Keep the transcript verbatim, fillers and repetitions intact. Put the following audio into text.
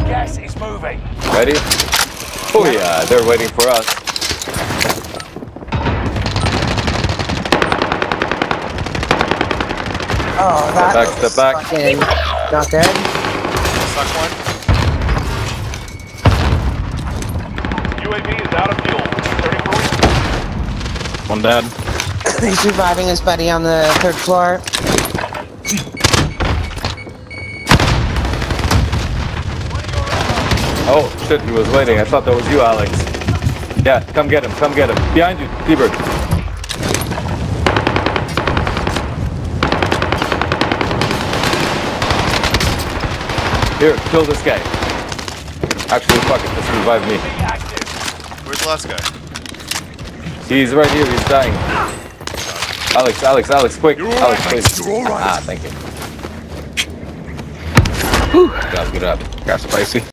Gas is moving. Ready? Oh yeah, they're waiting for us. Oh, that Step back, step back. fucking not good. Suck one. U A V is out of fuel. thirty for refuel. One dead. He's reviving his buddy on the third floor. Oh shit, he was waiting. I thought that was you, Alex. Yeah, come get him, come get him. Behind you, T-Bird. Here, kill this guy. Actually, fuck it, just revive me. Where's the last guy? He's right here, he's dying. Alex, Alex, Alex, quick. You're Alex, right, please. you're all right. Ah, thank you. Whew. Good job, good job. Got spicy.